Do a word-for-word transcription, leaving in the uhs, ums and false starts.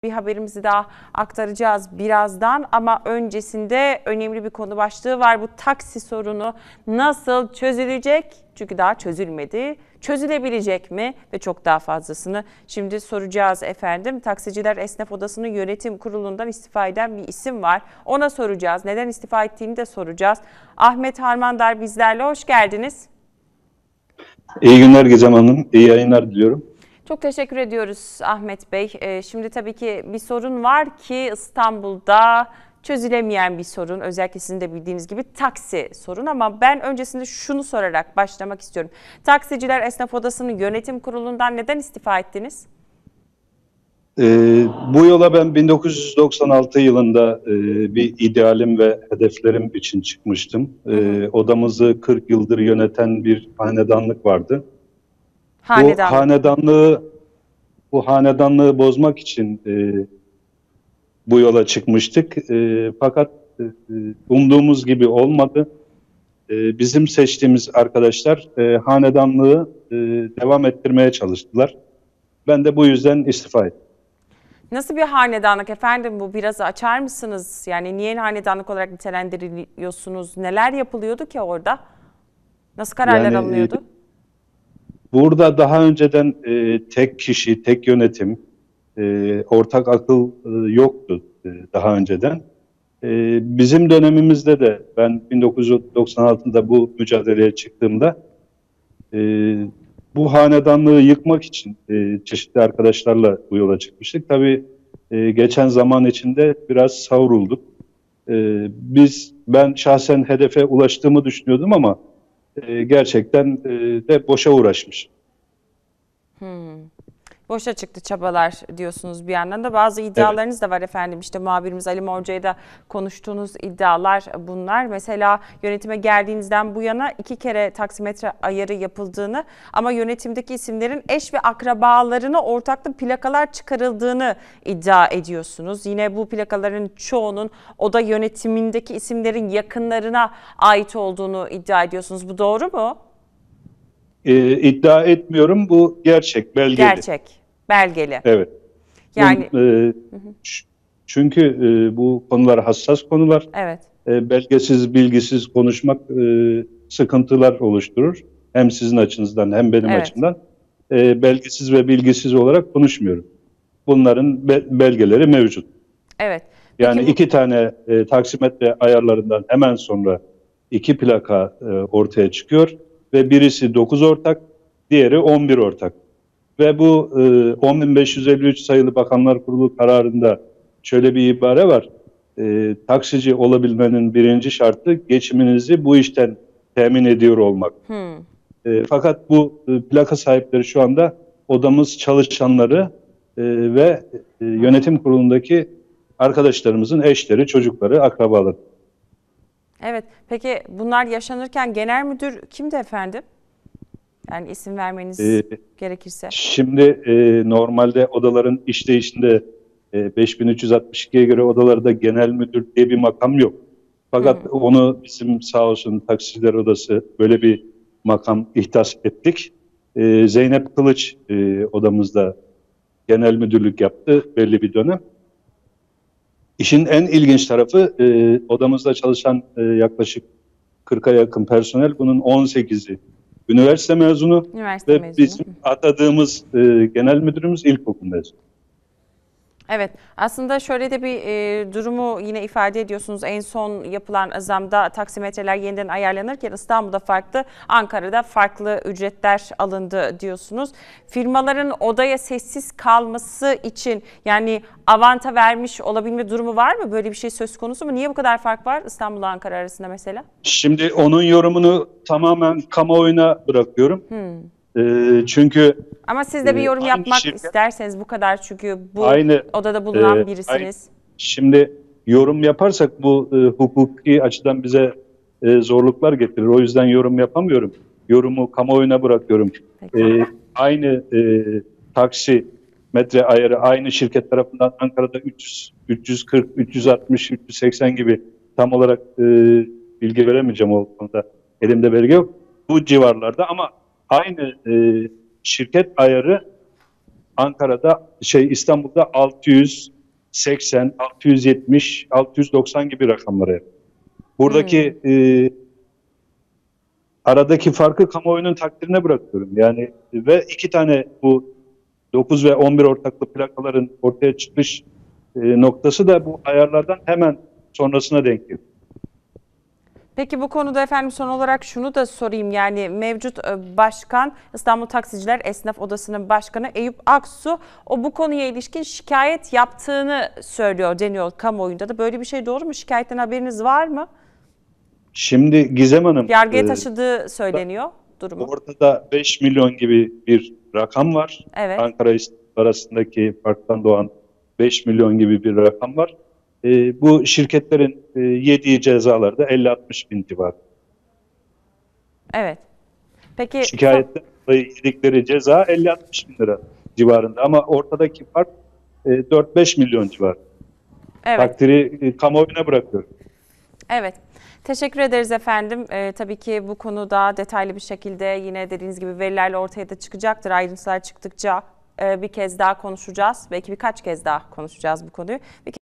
Bir haberimizi daha aktaracağız birazdan ama öncesinde önemli bir konu başlığı var. Bu taksi sorunu nasıl çözülecek? Çünkü daha çözülmedi. Çözülebilecek mi? Ve çok daha fazlasını şimdi soracağız efendim. Taksiciler Esnaf Odası'nın yönetim kurulundan istifa eden bir isim var. Ona soracağız. Neden istifa ettiğini de soracağız. Ahmet Harmandar bizlerle. Hoş geldiniz. İyi günler Gizem Hanım. İyi yayınlar diliyorum. Çok teşekkür ediyoruz Ahmet Bey. Ee, şimdi tabii ki bir sorun var ki İstanbul'da çözülemeyen bir sorun. Özellikle sizin de bildiğiniz gibi taksi sorun ama ben öncesinde şunu sorarak başlamak istiyorum. Taksiciler Esnaf Odası'nın yönetim kurulundan neden istifa ettiniz? Ee, bu yola ben bin dokuz yüz doksan altı yılında e, bir idealim ve hedeflerim için çıkmıştım. Ee, hı hı. Odamızı kırk yıldır yöneten bir hanedanlık vardı. Hanedanlık. Bu hanedanlığı bu hanedanlığı bozmak için e, bu yola çıkmıştık. E, fakat e, umduğumuz gibi olmadı. E, bizim seçtiğimiz arkadaşlar e, hanedanlığı e, devam ettirmeye çalıştılar. Ben de bu yüzden istifa ettim. Nasıl bir hanedanlık efendim bu? Biraz açar mısınız? Yani niye hanedanlık olarak nitelendiriliyorsunuz? Neler yapılıyordu ki orada? Nasıl kararlar yani, alınıyordu? Burada daha önceden e, tek kişi, tek yönetim, e, ortak akıl e, yoktu e, daha önceden. E, bizim dönemimizde de ben bin dokuz yüz doksan altıda bu mücadeleye çıktığımda e, bu hanedanlığı yıkmak için e, çeşitli arkadaşlarla bu yola çıkmıştık. Tabii e, geçen zaman içinde biraz savrulduk. E, biz, ben şahsen hedefe ulaştığımı düşünüyordum ama e, gerçekten e, de boşa uğraşmış. Hmm. Boşa çıktı çabalar diyorsunuz bir yandan da. Bazı iddialarınız evet. da var efendim. İşte muhabirimiz Ali Morca'ya da konuştuğunuz iddialar bunlar. Mesela yönetime geldiğinizden bu yana iki kere taksimetre ayarı yapıldığını ama yönetimdeki isimlerin eş ve akrabalarına ortaklı plakalar çıkarıldığını iddia ediyorsunuz. Yine bu plakaların çoğunun oda yönetimindeki isimlerin yakınlarına ait olduğunu iddia ediyorsunuz. Bu doğru mu? Ee, iddia etmiyorum. Bu gerçek, belgeli. Gerçek, belgeli. Evet. Yani Bunun, e, hı hı. Çünkü e, bu konular hassas konular. Evet. E, belgesiz, bilgisiz konuşmak e, sıkıntılar oluşturur. Hem sizin açınızdan hem benim evet. açımdan. E, belgesiz ve bilgisiz olarak konuşmuyorum. Bunların be, belgeleri mevcut. Evet. Peki yani bu... iki tane e, taksimetre ayarlarından hemen sonra iki plaka e, ortaya çıkıyor. Ve birisi dokuz ortak, diğeri on bir ortak. Ve bu e, on bin beş yüz elli üç sayılı Bakanlar Kurulu kararında şöyle bir ibare var. E, taksici olabilmenin birinci şartı geçiminizi bu işten temin ediyor olmak. Hmm. E, fakat bu e, plaka sahipleri şu anda odamız çalışanları e, ve e, yönetim kurulundaki arkadaşlarımızın eşleri, çocukları, akrabaları. Evet. Peki bunlar yaşanırken genel müdür kimdi efendim? Yani isim vermeniz ee, gerekirse. Şimdi e, normalde odaların işleyişinde e, beş bin üç yüz altmış ikiye göre odalarda genel müdür diye bir makam yok. Fakat hmm. onu bizim sağ olsun Taksiciler Odası böyle bir makam ihdas ettik. E, Zeynep Kılıç e, odamızda genel müdürlük yaptı belli bir dönem. İşin en ilginç tarafı e, odamızda çalışan e, yaklaşık kırka yakın personel, bunun on sekizi üniversite mezunu üniversite ve mezunu. bizim atadığımız e, genel müdürümüz ilkokul mezunu. Evet, aslında şöyle de bir e, durumu yine ifade ediyorsunuz. En son yapılan zamda taksimetreler yeniden ayarlanırken İstanbul'da farklı, Ankara'da farklı ücretler alındı diyorsunuz. Firmaların odaya sessiz kalması için yani avanta vermiş olabilme durumu var mı? Böyle bir şey söz konusu mu? Niye bu kadar fark var İstanbul'la Ankara arasında mesela? Şimdi onun yorumunu tamamen kamuoyuna bırakıyorum. Hmm. E, çünkü Ama siz de bir yorum yapmak şirket, isterseniz bu kadar çünkü bu aynı, odada bulunan e, birisiniz. Aynı. Şimdi yorum yaparsak bu e, hukuki açıdan bize e, zorluklar getirir. O yüzden yorum yapamıyorum. Yorumu kamuoyuna bırakıyorum. E, aynı e, taksi metre ayarı aynı şirket tarafından Ankara'da üç yüz, üç yüz kırk, üç yüz altmış, üç yüz seksen gibi tam olarak e, bilgi veremeyeceğim o konuda. Elimde belge yok. Bu civarlarda ama aynı e, şirket ayarı Ankara'da şey İstanbul'da altı yüz, seksen, altı yüz yetmiş, altı yüz doksan gibi rakamlara yakın. Buradaki e, aradaki farkı kamuoyunun takdirine bırakıyorum. Yani ve iki tane bu dokuz ve on bir ortaklı plakaların ortaya çıkış e, noktası da bu ayarlardan hemen sonrasına denk geliyor. Peki bu konuda efendim son olarak şunu da sorayım. Yani mevcut e, başkan, İstanbul Taksiciler Esnaf Odası'nın başkanı Eyüp Aksu, o bu konuya ilişkin şikayet yaptığını söylüyor, deniyor kamuoyunda da. Böyle bir şey doğru mu? Şikayetten haberiniz var mı? Şimdi Gizem Hanım, Yargıya e, taşıdığı söyleniyor durumu. ortada beş milyon gibi bir rakam var. Evet. Ankara İstanbul arasındaki farktan doğan beş milyon gibi bir rakam var. E, bu şirketlerin e, yediği cezalar da elli altmış bin civarı. Evet. Peki Şikayetten dolayı yedikleri ceza elli altmış bin lira civarında ama ortadaki fark e, dört beş milyon civarı. evet. Takdiri e, kamuoyuna bırakıyorum. Evet. Teşekkür ederiz efendim. Ee, tabii ki bu konu daha detaylı bir şekilde yine dediğiniz gibi verilerle ortaya da çıkacaktır. Ayrıntılar çıktıkça e, bir kez daha konuşacağız. Belki birkaç kez daha konuşacağız bu konuyu. Bir